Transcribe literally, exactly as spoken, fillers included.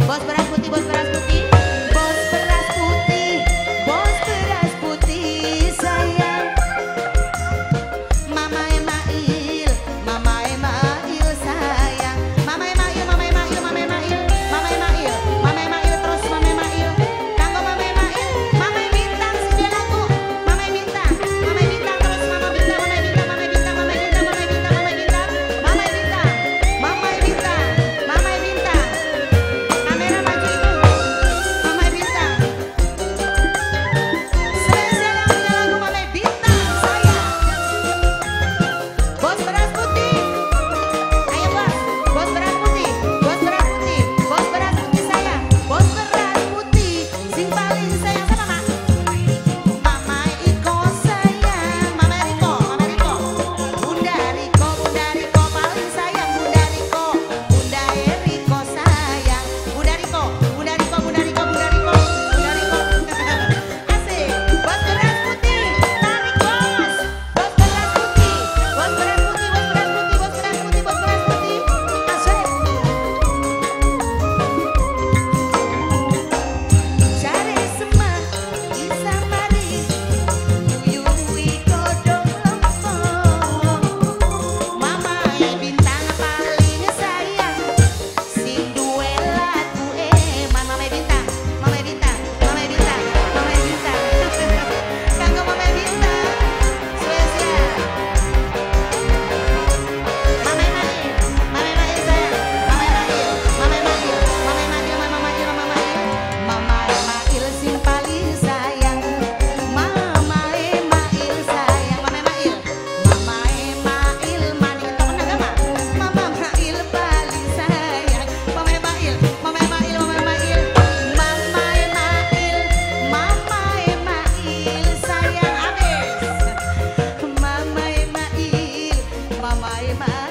Bos beras putih, bos beras putih, bos beras putih, bos beras putih sayang. Mama Email, Mama Email sayang. Mama Email, Mama Email, Mama Email, Mama Email, Mama Email terus Mama Email. Kanggo Mama Email, Mama Bintang sudah laku. Mama Bintang, Mama Bintang terus Mama Bintang, Mama Bintang, Mama Bintang, Mama Bintang, Mama Bintang, Mama Bintang, Mama Bintang, Mama Bintang, Mama Bintang. Kamera maju ibu, Mama Bintang. Spesial yang punya lagu Mama Bintang sayang. Bos beras putih, ayo bos, bos beras putih, bos beras putih, bos beras putih sayang, bos beras putih, sing paling sayang sama mak. Mama Iko sayang, Mama Riko, Mama Riko, Bunda Riko, Bunda Riko paling sayang, Bunda Riko, Bunda Eriko sayang, Bunda Riko, Bunda Riko, Bunda Riko, Bunda Riko, Bunda Riko. Asik, bos beras putih, tarik bos, bos beras putih, bos beras putih, bos beras putih, bos beras putih, bos beras putih. Asik. Cari semah bisa mari uyuwi godong lempeng. Mama Bintang paling sayang sing duwe lagu eman. Mama Bintang, Mama Bintang, Mama Bintang, Mama Bintang. Kanggo Mama Bintang spesial. Mama Email, Mama Email sayang, Mama Email, Mama Email, Mama Email, Mama Email, Mama Email, Mama Email sing paling sayang, Mama Email sayang, Mama Email, Mama Email maning temen agama, Mama Email paling sayang, Mama Email, Mama Email, Mama Email, Mama Email, Mama Email sayang abis, Mama Email, Mama Email.